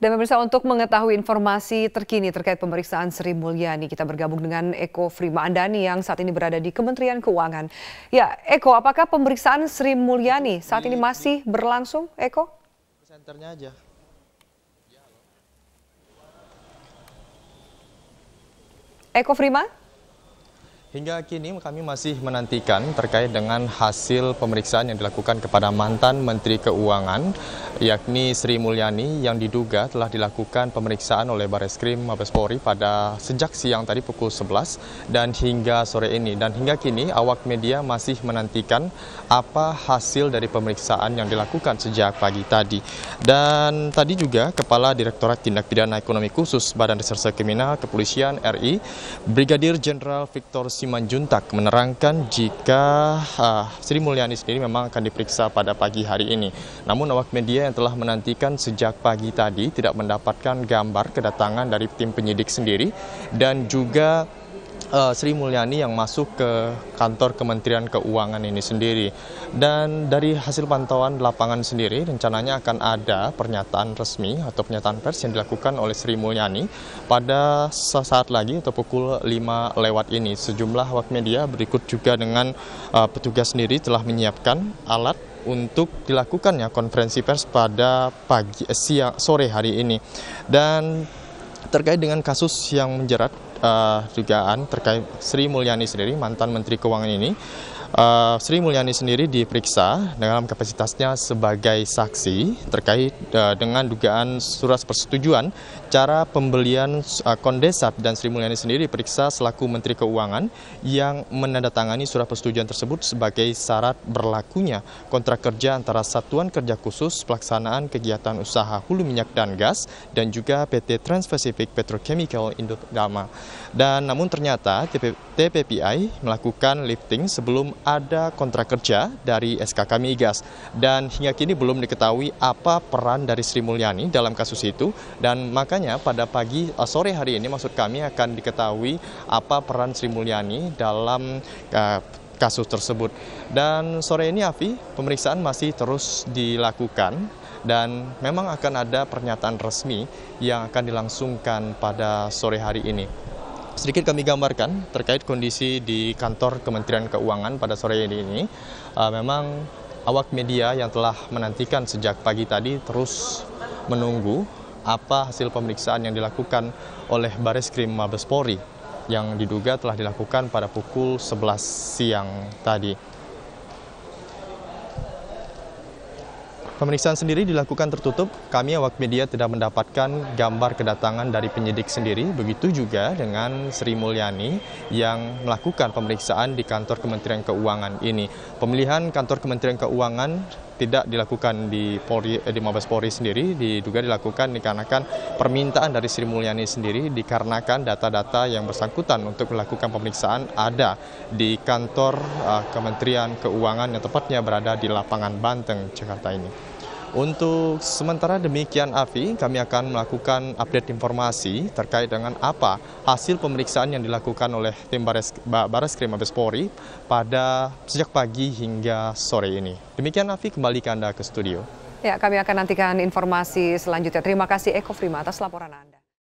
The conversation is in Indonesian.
Dan pemirsa, untuk mengetahui informasi terkini terkait pemeriksaan Sri Mulyani, kita bergabung dengan Eko Frima Andani yang saat ini berada di Kementerian Keuangan. Ya, Eko, apakah pemeriksaan Sri Mulyani saat ini masih berlangsung, Eko? Senternya aja. Eko Frima? Hingga kini kami masih menantikan terkait dengan hasil pemeriksaan yang dilakukan kepada mantan Menteri Keuangan, yakni Sri Mulyani, yang diduga telah dilakukan pemeriksaan oleh Bareskrim Mabes Polri pada sejak siang tadi pukul 11 dan hingga sore ini. Dan hingga kini awak media masih menantikan apa hasil dari pemeriksaan yang dilakukan sejak pagi tadi. Dan tadi juga Kepala Direktorat Tindak Pidana Ekonomi Khusus Badan Reserse Kriminal Kepolisian RI, Brigadir Jenderal Victor Simanjuntak, menerangkan jika Sri Mulyani sendiri memang akan diperiksa pada pagi hari ini. Namun awak media yang telah menantikan sejak pagi tadi tidak mendapatkan gambar kedatangan dari tim penyidik sendiri dan juga Sri Mulyani yang masuk ke kantor Kementerian Keuangan ini sendiri. Dan dari hasil pantauan lapangan sendiri, rencananya akan ada pernyataan resmi atau pernyataan pers yang dilakukan oleh Sri Mulyani pada sesaat lagi atau pukul 5 lewat ini. Sejumlah awak media berikut juga dengan petugas sendiri telah menyiapkan alat untuk dilakukannya konferensi pers pada sore hari ini. Dan terkait dengan kasus yang menjerat dugaan terkait Sri Mulyani sendiri, mantan Menteri Keuangan ini, Sri Mulyani sendiri diperiksa dalam kapasitasnya sebagai saksi terkait dengan dugaan surat persetujuan cara pembelian kondensat, dan Sri Mulyani sendiri diperiksa selaku Menteri Keuangan yang menandatangani surat persetujuan tersebut sebagai syarat berlakunya kontrak kerja antara Satuan Kerja Khusus Pelaksanaan Kegiatan Usaha Hulu Minyak dan Gas dan juga PT Trans-Pacific Petrochemical Indotama. Dan namun ternyata TPPI melakukan lifting sebelum ada kontrak kerja dari SKK Migas, dan hingga kini belum diketahui apa peran dari Sri Mulyani dalam kasus itu. Dan makanya pada sore hari ini maksud kami akan diketahui apa peran Sri Mulyani dalam kasus tersebut. Dan sore ini Afi, pemeriksaan masih terus dilakukan dan memang akan ada pernyataan resmi yang akan dilangsungkan pada sore hari ini. Sedikit kami gambarkan terkait kondisi di kantor Kementerian Keuangan pada sore ini. Memang awak media yang telah menantikan sejak pagi tadi terus menunggu apa hasil pemeriksaan yang dilakukan oleh Bareskrim Mabes Polri yang diduga telah dilakukan pada pukul 11 siang tadi. Pemeriksaan sendiri dilakukan tertutup, kami awak media tidak mendapatkan gambar kedatangan dari penyidik sendiri, begitu juga dengan Sri Mulyani yang melakukan pemeriksaan di kantor Kementerian Keuangan ini. Pemilihan kantor Kementerian Keuangan tidak dilakukan di Mabes Polri sendiri, diduga dilakukan dikarenakan permintaan dari Sri Mulyani sendiri, dikarenakan data-data yang bersangkutan untuk melakukan pemeriksaan ada di kantor Kementerian Keuangan yang tepatnya berada di lapangan Banteng, Jakarta ini. Untuk sementara demikian Afi, kami akan melakukan update informasi terkait dengan apa hasil pemeriksaan yang dilakukan oleh tim Bareskrim Mabes Polri pada sejak pagi hingga sore ini. Demikian Afi, kembali ke Anda ke studio. Ya, kami akan nantikan informasi selanjutnya. Terima kasih Eko Frima atas laporan Anda.